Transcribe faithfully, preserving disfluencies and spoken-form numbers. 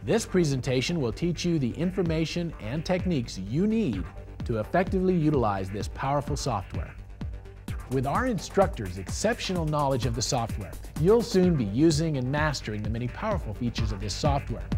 This presentation will teach you the information and techniques you need to effectively utilize this powerful software. With our instructors' exceptional knowledge of the software, you'll soon be using and mastering the many powerful features of this software.